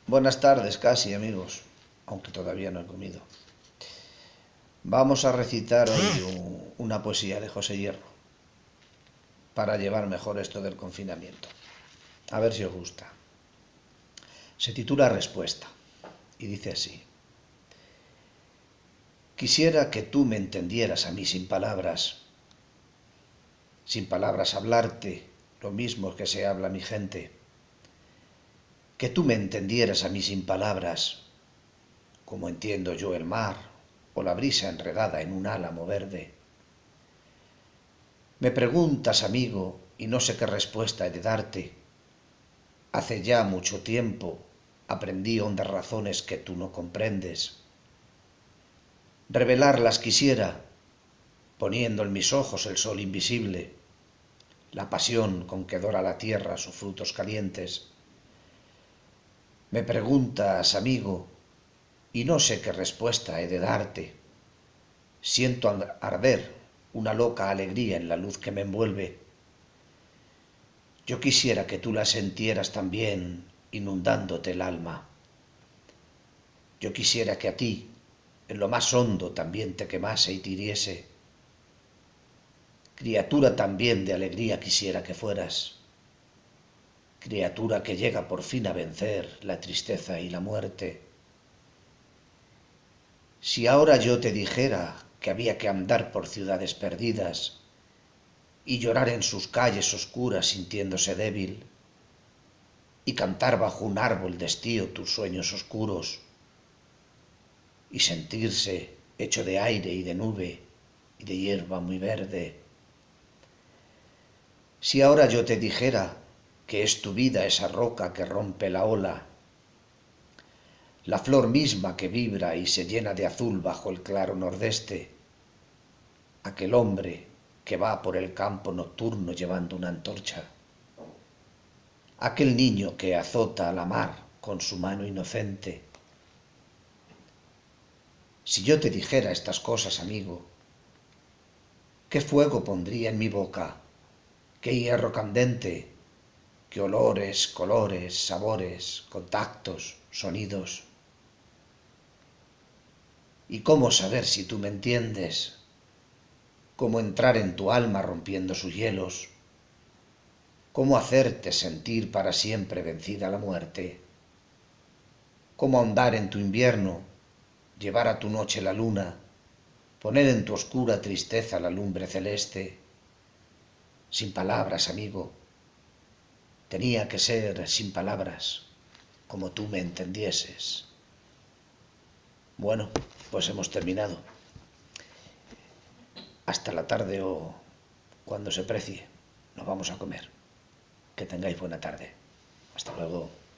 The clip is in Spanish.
Buenas tardes, casi amigos, aunque todavía no he comido. Vamos a recitar hoy una poesía de José Hierro para llevar mejor esto del confinamiento. A ver si os gusta. Se titula Respuesta y dice así. Quisiera que tú me entendieras a mí sin palabras hablarte, lo mismo que se habla mi gente. Que tú me entendieras a mí sin palabras, como entiendo yo el mar o la brisa enredada en un álamo verde. Me preguntas, amigo, y no sé qué respuesta he de darte. Hace ya mucho tiempo aprendí hondas razones que tú no comprendes. Revelarlas quisiera, poniendo en mis ojos el sol invisible, la pasión con que dora la tierra sus frutos calientes. Me preguntas, amigo, y no sé qué respuesta he de darte. Siento arder una loca alegría en la luz que me envuelve. Yo quisiera que tú la sintieras también, inundándote el alma. Yo quisiera que a ti, en lo más hondo, también te quemase y te hiriese. Criatura también de alegría quisiera que fueras. Criatura que llega por fin a vencer la tristeza y la muerte. Si ahora yo te dijera que había que andar por ciudades perdidas y llorar en sus calles oscuras sintiéndose débil, y cantar bajo un árbol de estío tus sueños oscuros, y sentirse hecho de aire y de nube y de hierba muy verde. Si ahora yo te dijera que es tu vida esa roca que rompe la ola, la flor misma que vibra y se llena de azul bajo el claro nordeste, aquel hombre que va por el campo nocturno llevando una antorcha, aquel niño que azota a la mar con su mano inocente. Si yo te dijera estas cosas, amigo, ¿qué fuego pondría en mi boca? ¿Qué hierro candente? ¿Qué olores, colores, sabores, contactos, sonidos? ¿Y cómo saber si tú me entiendes? ¿Cómo entrar en tu alma rompiendo sus hielos? ¿Cómo hacerte sentir para siempre vencida la muerte? ¿Cómo ahondar en tu invierno, llevar a tu noche la luna, poner en tu oscura tristeza la lumbre celeste? Sin palabras, amigo, tenía que ser sin palabras, como tú me entendieses. Bueno, pues hemos terminado. Hasta la tarde o cuando se precie, nos vamos a comer. Que tengáis buena tarde. Hasta luego.